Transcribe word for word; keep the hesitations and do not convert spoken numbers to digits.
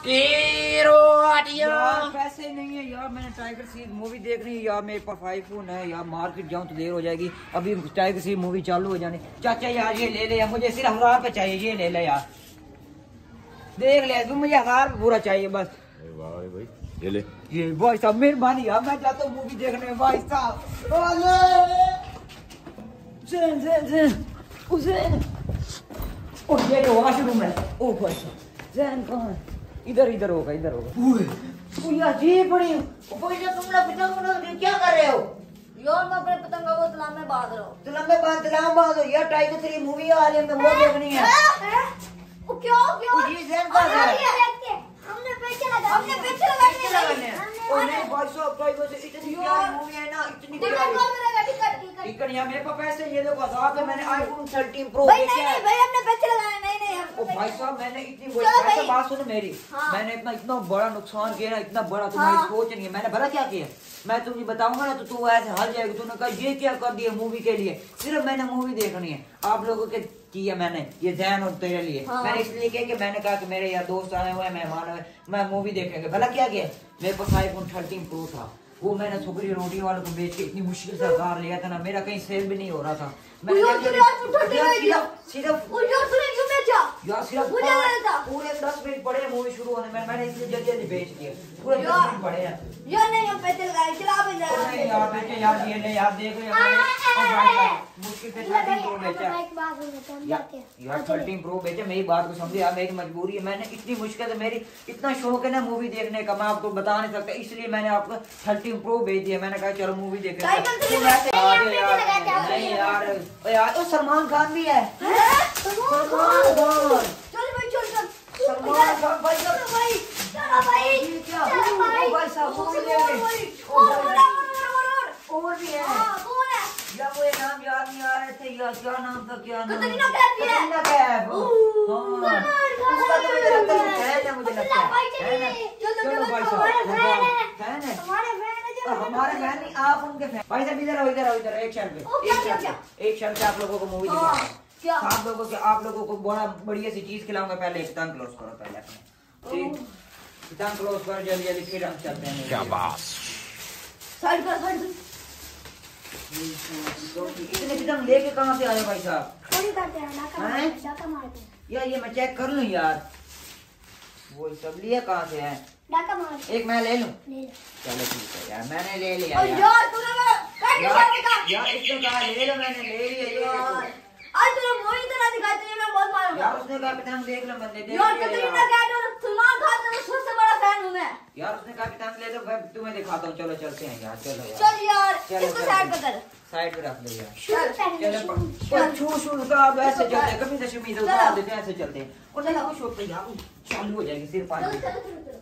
यार पैसे नहीं है यार, मैंने टाइगर सी मूवी देखनी है यार, मेरे पास आईफोन है यार, मार्केट जाऊँ तो देर हो जाएगी, अभी टाइगर सी मूवी चालू हो जानी। चाचा यार ये ले ले यार, मुझे सिर्फ हजार पे चाहिए, ये ले ले यार, देख ले तुम, मुझे हजार पूरा चाहिए बस। भाई ये ले, ये भाई साहब मेहरबानी यार, मैं जाता हूँ मूवी देखने में भाई साहब। जैन जैन जैन उसेन, ओ ये लो वॉशरूम है। ओ भाई साहब जैन कहाँ है? इधर इधर होगा, इधर होगा। यार जी बड़ी पैसा तुम लोग पतंग क्या कर रहे हो यार? मैं अपने पतंग को तलाब में बांध रहा हूँ। तलाब में बांध तलाब बांध हो यार, टाइगर थ्री मूवी आ रही है, मैं वो देखनी है। वो क्यों क्यों? जी जैन कहाँ है? हमने पैसे लगा हमने पैसे लगाने लगाने ओ नहीं भाई साहब, टाइगर से इतनी प्यारी मूवी है ना, इतनी प्यारी टिकट यहाँ मेरे पास पैसे, ये देखो साहब है, मैंने आईफोन थर्टीन प्रो भाई नहीं नहीं भाई, हमने पैसे लगाए नहीं नहीं हम। ओ भाई साहब मैंने इतनी बड़ी बात सुनो मेरी, मैंने इतना इतना बड़ा नुकसान किया ना, इतना बड़ा, तुम्हारी सोच नहीं है, मैंने भला क्या किया, मैं तुझे बताऊंगा ना तो तू ऐसे हल जाएगी। तूने कहा ये क्या कर दिया मूवी के लिए, सिर्फ मैंने मूवी देखनी है, आप लोगों के किया मैंने ये ध्यान और तेरे लिए। हाँ। मैंने इसलिए किया कि मैंने कहा कि मेरे यार दोस्त आए हुए मेहमान आए, मैं मूवी देखेंगे। भला क्या किया, मेरे पास आईफोन थर्टीन प्रो था, वो मैंने सुगरी रोटी वालों को बेच के इतनी मुश्किल से कार लिया था ना, मेरा कहीं सेल भी नहीं हो रहा था। मैंने सिर्फ यार सिर्फ पूरे दस मिनट पड़े मूवी शुरू होने में, मैंने इसलिए जल्दी जल्दी बेच दिया, पूरे दस मिनट पड़े हैं यार। नहीं हम पैसे लगाए, चला भी जा रहा है यार, बेचे यार, ये ले यार, देख ले मुश्किल से थर्टीन प्रो बेचा यार, थर्टीन प्रो बेचे, मेरी बात को समझे यार, मेरी मजबूरी है, मैंने इतनी मुश्किल से, मेरी इतना शौक है ना मूवी देखने का, मैं आपको बता नहीं सकता, इसलिए मैंने आपको थर्टीन प्रो भेज दिया, मैंने कहा चलो मूवी देखें। नहीं यार यार, तो सलमान खान भी है, सलमान खान, चल भाई चल चल सलमान खान भाई साहब, भाई चलो भाई क्या चलो भाई भाई साहब मूवी देखेंगे, और और और और भी है हां कौन है या वो नाम याद नहीं आ रहे थे यार, क्या नाम था, क्या नाम, कतरीना कैफ है, कतरीना कैफ, हां उसका तो मुझे लगता है फैन है, मुझे लगता है चलो भाई साहब, फैन है हमारे फैन है, हमारे फैन नहीं, आप उनके फैन। भाई साहब इधर आओ, इधर आओ, इधर एक शर्ट पे, एक शर्ट पे, एक शर्ट पे आप लोगों को मूवी दिखाऊंगा, क्या आप लोगों के आप लोगों को बड़ा बढ़िया सी चीज खिलाऊंगा, पहले पतंग क्लोज करो पहले अपने, ठीक, पतंग क्लोज करो जल्दी जल्दी, फिर हम चलते हैं। क्या बात, साइड कर साइड कर, इतने पतंग लेके कहाँ से आए भाई साहब? चोरी करते हैं, डाका मारते डाका मारते हैं यार, ये मैं चेक कर लूं यार, वो सब लिया कहाँ से है, डाका मारते, एक मैं ले लूं, ले ले चलो ठीक है यार, मैंने ले लिया और यार, यार तूने काट दिखा यार इसने कहा ले लो, मैंने ले लिया ये यार, आज तूने मूवी तरह दिखाई, तुझे मैं बहुत मारूंगा यार, उसने कहा पतंग देख लो, मैंने देख यार। लिया कतरीना कैफ और सलमान खान का सबसे बड़ा फैन हूं मैं यार, उसने कहा पतंग ले लो, मैं तुम्हें दिखाता हूँ, चलो चलते हैं यार, चलो यार, चल यार चलो, इसको चलो, साइड पे कर, साइड पे रख लो यार, चल चलो छू छू का अब ऐसे चलते, कभी से शमीज उतार देते हैं, ऐसे चलते हैं और नहीं कुछ होता यार, चालू हो जाएगी सिर्फ पाँच मिनट।